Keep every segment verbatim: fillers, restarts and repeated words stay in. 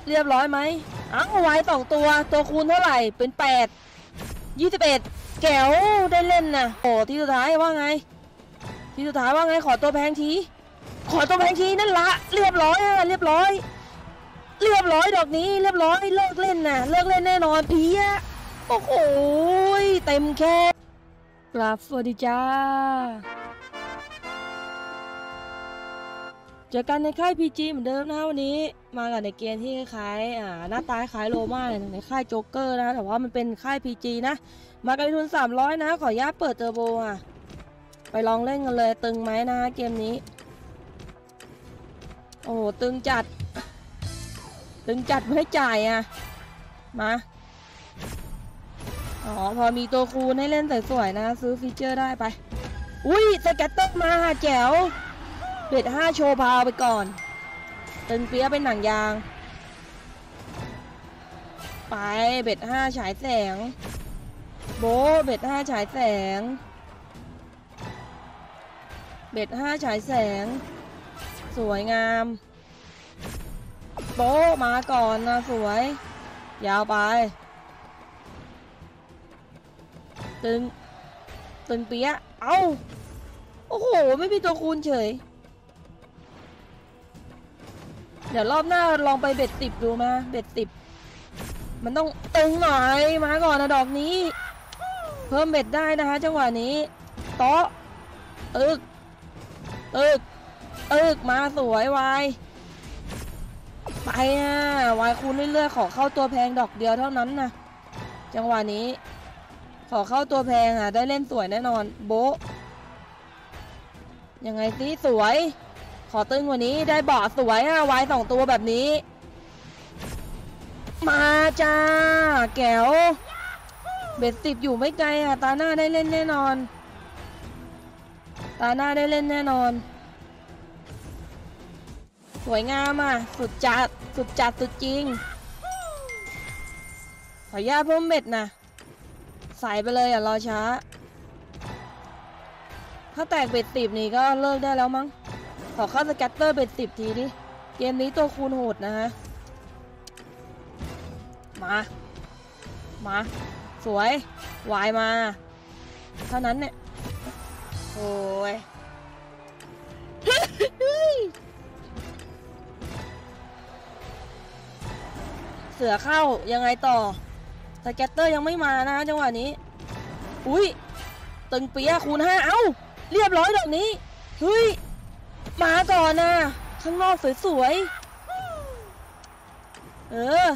เรียบร้อยไหมอ้าวไว้สองตัวตัวคูณเท่าไหร่เป็นแปดยี่สิบเอ็ดแก้วได้เล่นนะโอ้ที่สุดท้ายว่าไงที่สุดท้ายว่าไงขอตัวแพงทีขอตัวแพงทีนั่นละเรียบร้อยอะเรียบร้อยเรียบร้อยดอกนี้เรียบร้อยเลิกเล่นนะเลิกเล่นแน่นอนพีอะโอ้โหเต็มแค่กราบสวัสดีจ้าเจอกันในค่าย พี จี เหมือนเดิมนะวันนี้มากับในเกมที่คล้ายอ่าหน้าตาคล้ายโลมาในค่ายโจ๊กเกอร์นะแต่ว่ามันเป็นค่าย พี จี นะมากันทุนสามร้อยนะขออนุญาตเปิดเทอร์โบอ่ะไปลองเล่นกันเลยตึงไหมนะเกมนี้โอ้โหตึงจัดตึงจัดไม่จ่ายอ่ะมาอ๋อพอมีตัวคูณให้เล่นสวยๆนะซื้อฟีเจอร์ได้ไปอุ้ยสแกตเตอร์มาแจ๋วเบ็ดห้าโชว์พาวไปก่อนตึงเปี๊ยเป็นหนังยางไปเบ็ดห้าฉายแสงโบเบ็ดห้าฉายแสงเบ็ดห้าฉายแสงสวยงามโบมาก่อนนะสวยยาวไปตึงตึงเปี๊ยเอ้าโอ้โหไม่มีตัวคูณเฉยเดี๋ยวรอบหน้าลองไปเบ็ดสิบดูมาเบ็ดสิบมันต้องตึงหน่อยมาก่อนนะดอกนี้เพิ่มเบ็ดได้นะคะจังหวะนี้โต๊ะตึกตึกตึกมาสวยวายไปอ่ะวายคูณเรื่อยๆขอเข้าตัวแพงดอกเดียวเท่านั้นนะจังหวะนี้ขอเข้าตัวแพงอ่ะได้เล่นสวยแน่นอนโบยังไงสิสวยขอตึงกว่านี้ได้เบาะสวยอ่ะวายสองตัวแบบนี้มาจ้าแก้วเบ็ดสิบอยู่ไม่ไกลอ่ะตาหน้าได้เล่นแน่นอนตาหน้าได้เล่นแน่นอนสวยงามอ่ะสุดจัดสุดจัดสุดจริงขออนุญาตเพิ่มเบ็ดนะใส่ไปเลยอย่ารอช้าถ้าแตกเบ็ดสิบนี่ก็เลิกได้แล้วมั้งขอเข้าสแกตเตอร์เบ็ดสิบทีดิเกมนี้ตัวคูณโหดนะฮะมามาสวยวายมาเท่านั้นเนี่ยโอ้ยเสือเข้ายังไงต่อสแกตเตอร์ยังไม่มานะจังหวะนี้อุ้ยตึงเปียคูณห้าเอ้าเรียบร้อยแบบนี้เฮ้ยมาก่อนนะข้างนอกสวยๆเออ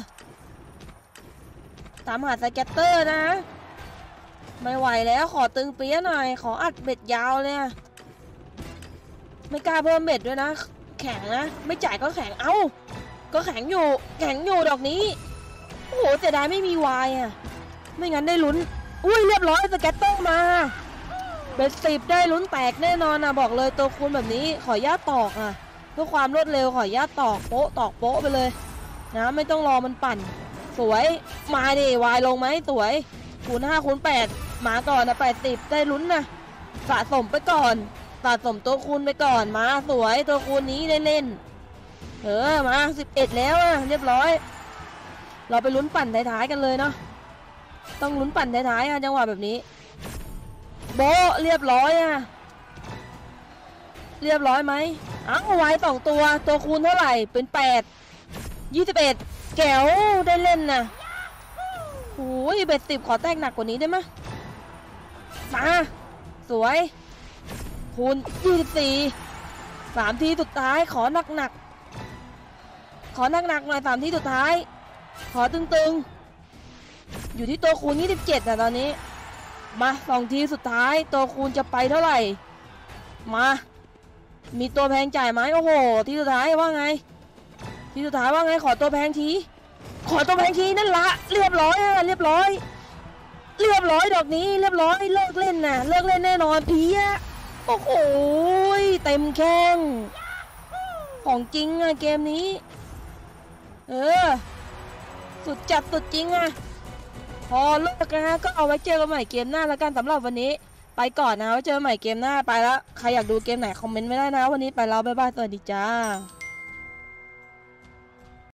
ตามหาสแกตเตอร์นะไม่ไหวแล้วขอตึงเปียหน่อยขออัดเบ็ดยาวเลยไม่กล้าเพิ่มเบ็ดด้วยนะแข็งนะไม่จ่ายก็แข็งเอ้าก็แข็งอยู่แข็งอยู่ดอกนี้โอ้โหเสียดายไม่มีวายอ่ะไม่งั้นได้ลุ้นอุ้ยเรียบร้อยสแกตเตอร์มาเบ็ดสิบได้ลุ้นแตกแน่นอนนะบอกเลยตัวคูณแบบนี้ขออนุญาตตอกอ่ะเพื่อความรวดเร็วขออนุญาตตอกโป๊ะตอกโป๊ะไปเลยนะไม่ต้องรอมันปั่นสวยมาดิวายลงไหมสวยคูณห้าคูณแปดมาก่อนนะแปดสิบได้ลุ้นนะสะสมไปก่อนสะสมตัวคูณไปก่อนมาสวยตัวคูณนี้ได้เล่นเออมาสิบเอ็ดแล้วอะเรียบร้อยเราไปลุ้นปั่นท้ายๆกันเลยเนาะต้องลุ้นปั่นท้ายๆอะจังหวะแบบนี้โบเรียบร้อยอะเรียบร้อยไหมอ้าวไว้สองตัวตัวคูณเท่าไหร่เป็นแปดยี่สิบเอ็ดแก้วได้เล่นนะโอ้ยเบ็ดสิบขอแตกหนักกว่านี้ได้ไหมมาสวยคูณยี่สิบสี่สามทีสุดท้ายขอหนักๆขอหนักๆหน่อยสามทีสุดท้ายขอตึงๆอยู่ที่ตัวคูณยี่สิบเจ็ดนะตอนนี้มาสองทีสุดท้ายตัวคูณจะไปเท่าไหร่มามีตัวแพงจ่ายไหมโอ้โหทีสุดท้ายว่าไงทีสุดท้ายว่าไงขอตัวแพงทีขอตัวแพงทีนั่นละเรียบร้อยอะเรียบร้อยเรียบร้อยดอกนี้เรียบร้อยเลิกเล่นนะเลิกเล่นแน่นอนพีอะโอ้โหเต็มแข้งของจริงอะเกมนี้เออสุดจัดสุดจริงอะพอเลิกนะก็เอาไว้เจอกันใหม่เกมหน้าแล้วกันสำหรับวันนี้ไปก่อนนะไว้เจอใหม่เกมหน้าไปแล้วใครอยากดูเกมไหนคอมเมนต์ไม่ได้นะวันนี้ไปแล้วบ๊ายบายสวัสดีจ้า